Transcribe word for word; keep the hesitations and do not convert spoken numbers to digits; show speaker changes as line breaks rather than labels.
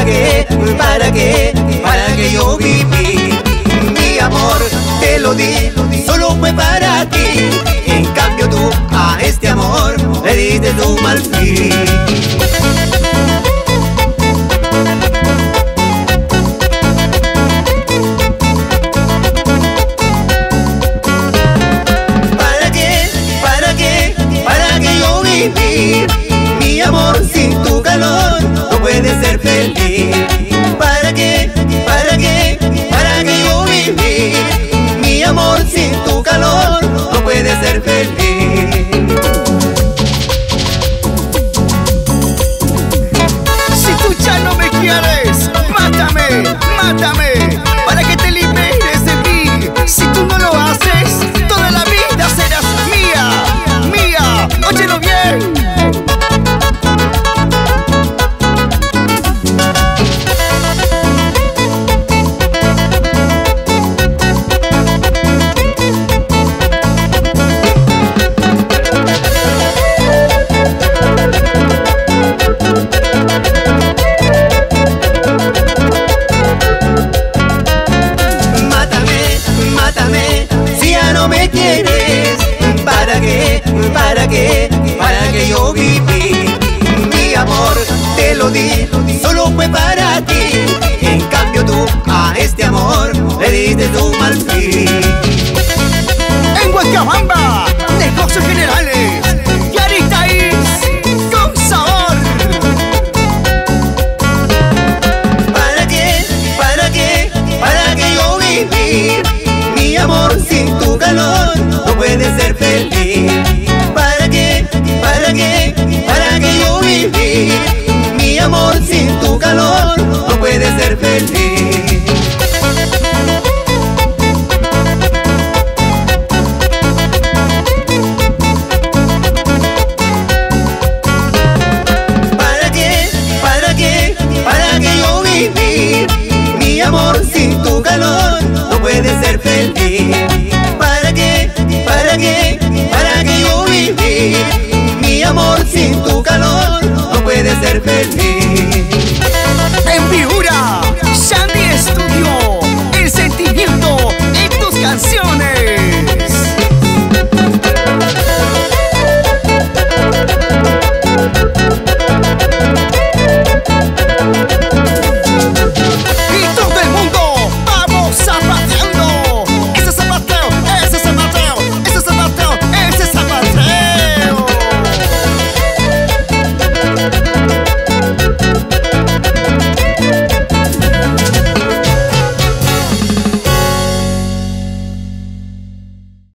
¿Para qué? ¿Para qué? ¿Para qué yo viví? Mi amor te lo di, solo fue para ti. En cambio tú a este amor le diste tu mal fin. Mi amor sin tu calor no puede ser feliz. ¿Para qué? ¿Para qué? ¿Para qué yo vivir? Mi amor sin tu calor no puede ser feliz.
Si tú ya no me quieres, mátame, mátame, para que te liberes de mí. Si tú no lo haces, toda la vida serás mía, mía. Óyelo bien.
¿Para qué? ¿Para qué? ¿Para qué yo viví? Mi amor te lo di, solo fue para ti. En cambio tú a este amor le diste tu mal fin.
En Huancabamba, negocios generales, Yaritais con sabor.
¿Para qué? ¿Para qué? ¿Para qué yo viví? Mi amor sin tu calor no puede ser feliz. ¿Para qué? ¿Para qué? ¿Para qué yo viví? Mi amor sin tu calor no puede ser feliz. ¿Para qué? ¿Para qué? ¿Para qué yo viví? Mi amor sin tu calor no puede ser feliz. ¿Para qué? ¿Para qué? ¿Para qué yo viví? Mi amor sin tu calor no puede ser feliz.